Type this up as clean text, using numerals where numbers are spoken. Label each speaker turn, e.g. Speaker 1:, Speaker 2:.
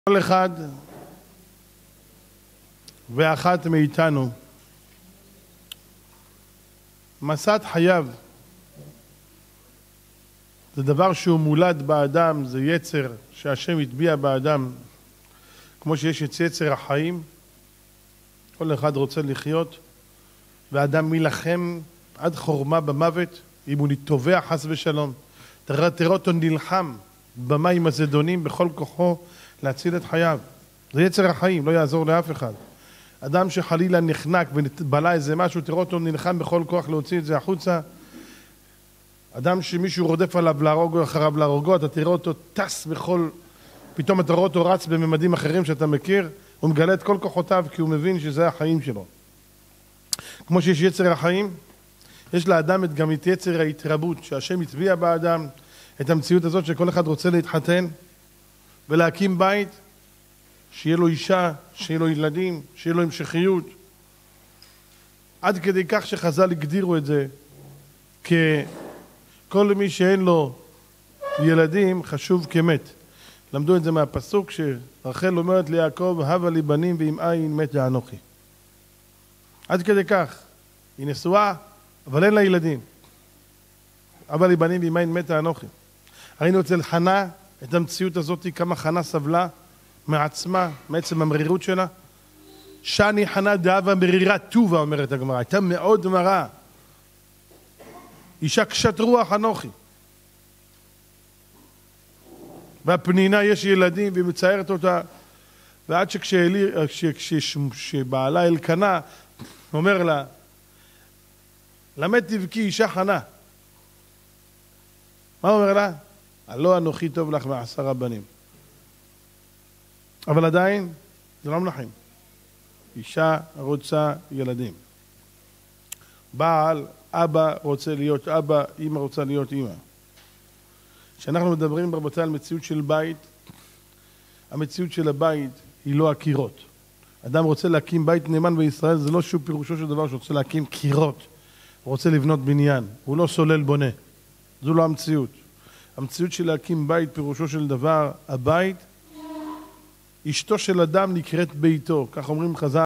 Speaker 1: כל אחד ואחת מאיתנו מסעת חייו זה דבר שהוא מולד באדם, זה יצר שהשם הטביע באדם, כמו שיש את יצר החיים. כל אחד רוצה לחיות, ואדם מלחם עד חורמה במוות, אם הוא נתובע חס ושלום. תראה אותו נלחם במים הזדונים בכל כוחו להציל את חייו. זה יצר החיים, לא יעזור לאף אחד. אדם שחלילה נחנק ובלה איזה משהו, תראה אותו נלחם בכל כוח להוציא את זה החוצה. אדם שמישהו רודף עליו להרוג, אחריו להרוגו, אתה תראה אותו טס בכל, פתאום אתה רואה אותו רץ בממדים אחרים שאתה מכיר, הוא מגלה את כל כוחותיו כי הוא מבין שזה החיים שלו. כמו שיש יצר החיים, יש לאדם גם את יצר ההתרבות, שהשם הטביע באדם את המציאות הזאת שכל אחד רוצה להתחתן ולהקים בית, שיהיה לו אישה, שיהיה לו ילדים, שיהיה לו המשכיות. עד כדי כך שחז"ל הגדירו את זה ככל מי שאין לו ילדים חשוב כמת. למדו את זה מהפסוק שרחל אומרת ליעקב, הבה לי בנים ואם אין מת יענוכי. עד כדי כך, היא נשואה, אבל אין לה ילדים. הבה לי בנים ואם אין מת יענוכי. ראינו אצל חנה את המציאות הזאת, כמה חנה סבלה מעצמה, מעצם המרירות שלה. שני חנה דאבה מרירה טובה, אומרת הגמרא, הייתה מאוד מרה. אישה קשת רוח אנוכי. והפנינה יש ילדים והיא מציירת אותה, ועד כשבעלה אלקנה אומר לה, למד תבכי אישה חנה. מה אומר לה? הלא אנוכי טוב לך ו10 בנים. אבל עדיין זה לא מנחם. אישה רוצה ילדים. בעל, אבא רוצה להיות אבא, אמא רוצה להיות אמא. כשאנחנו מדברים רבותיי על מציאות של בית, המציאות של הבית היא לא הקירות. אדם רוצה להקים בית נאמן בישראל, זה לא שוב פירושו של דבר שרוצה להקים קירות. הוא רוצה לבנות בניין, הוא לא סולל בונה. זו לא המציאות. המציאות של להקים בית פירושו של דבר, הבית, אשתו של אדם נקראת ביתו, כך אומרים חז"ל.